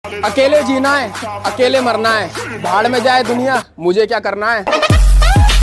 अकेले जीना है, अकेले मरना है, भाड़ में जाए दुनिया, मुझे क्या करना है।